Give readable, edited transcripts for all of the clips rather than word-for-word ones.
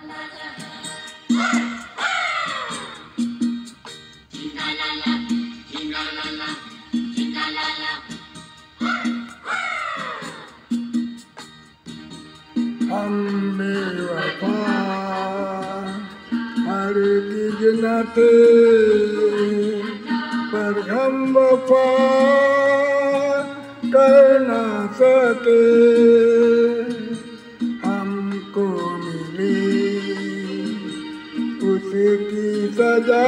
हम बेवफा हरगिज़ न थे, पर हम वफा कर न सके। हमको मिली उसकी सजा,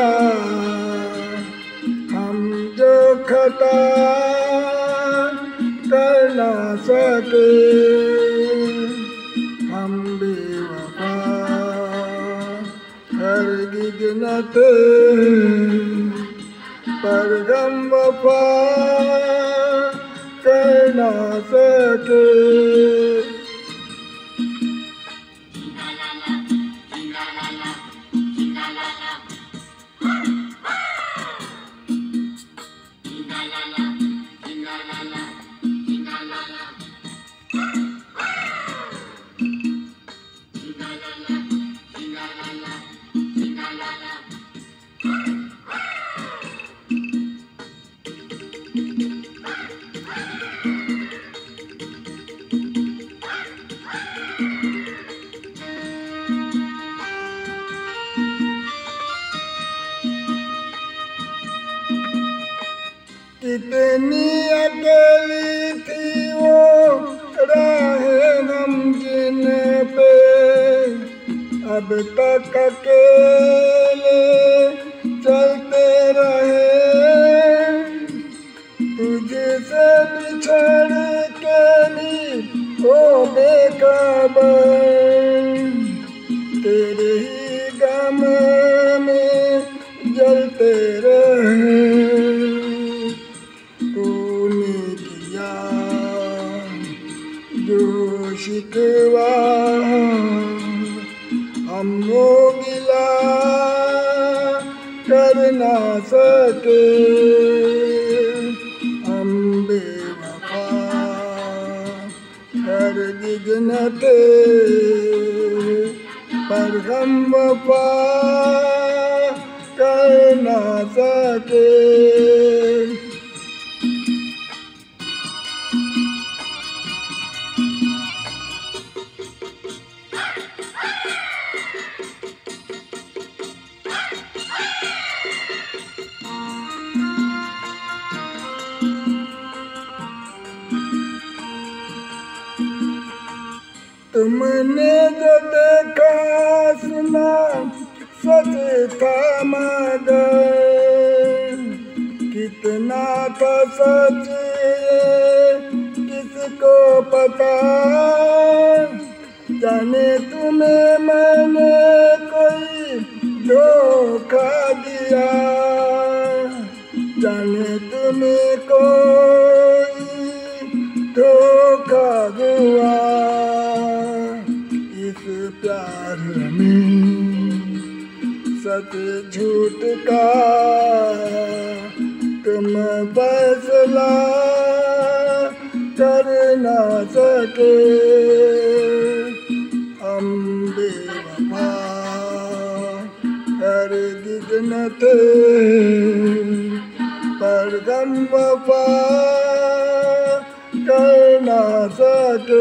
हम जो खता कर न सके। हम बेवफा हरगिज़ न थे, पर हम वफा कर न सके। कितनी अकेली थी वो राहें हम जिन पे, अब तक अकेले चलते रहे। तुझसे बिछड़ के भी वो बेखबर, तेरे ही गम में जलते रहे। जो शिकवा हम वो गिला कर ना सके। हम बेवफा हरगिज़ न थे, पर हम वफा कर ना सके। तुमने जो देखा सुना सच था, मगर कितना था सच किसको पता। जाने तुम्हें मैंने कोई धोखा दिया, जाने तुम्हें कोई धोखा हुआ। प्यार में सच झूठ का तुम फैसला कर ना सके। हम बेवफा हरगिज़ न थे, पर हम वफा कर ना सके।